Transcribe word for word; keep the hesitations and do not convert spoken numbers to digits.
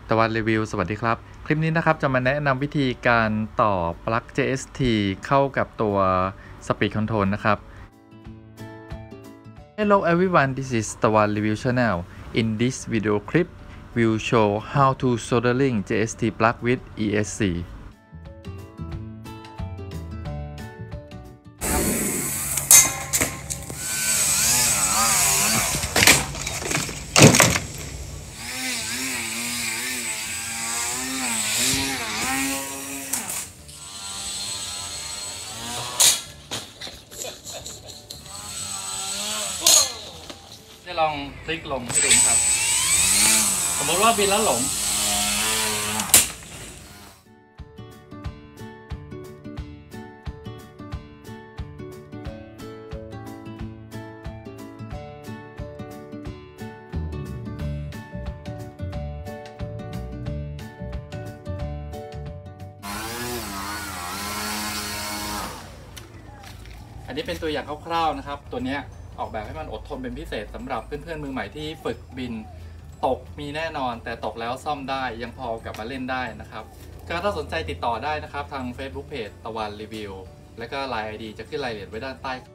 ตะวันรีวิวสวัสดีครับคลิปนี้นะครับจะมาแนะนำวิธีการต่อปลั๊ก เจ เอส ที เข้ากับตัว Speed Control นะครับ Hello everyone, this is Tawan Review Channel. In this video clip, we'll show how to soldering เจ เอส ที plug with อี เอส ซีจะลองคลิกลงให้ดูครับสมมติว่าบินแล้วหลงอันนี้เป็นตัวอย่างคร่าวๆนะครับตัวนี้ออกแบบให้มันอดทนเป็นพิเศษสำหรับเพื่อนๆมือใหม่ที่ฝึกบินตกมีแน่นอนแต่ตกแล้วซ่อมได้ยังพอกลับมาเล่นได้นะครับก็ถ้าสนใจติดต่อได้นะครับทาง Facebook Page ตะวันรีวิวและก็ ไลน์ ไอ ดี จะขึ้นรายละเอียดไว้ด้านใต้